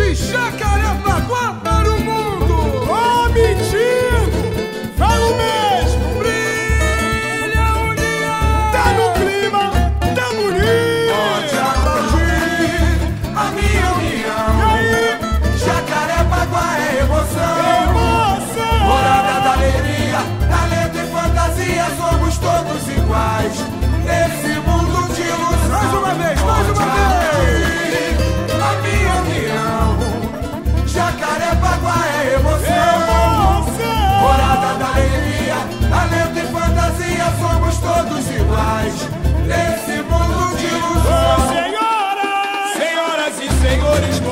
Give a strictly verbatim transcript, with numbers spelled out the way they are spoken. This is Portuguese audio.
de Jacarepaguá para o mundo. Ó, mentindo, falo mesmo. Brilha a união. Tá no clima, tá bonito. Pode aplaudir a minha união. E aí? Jacarepaguá é emoção. Emoção. Morada da alegria, talento e fantasia, somos todos iguais nesse mundo de ilusão. Mais uma vez, mais uma Pode vez. a minha união. Jacarepaguá é emoção. Emoção. Morada da alegria, talento e fantasia, somos todos iguais nesse mundo de Ô, ilusão. senhoras, senhoras e senhores,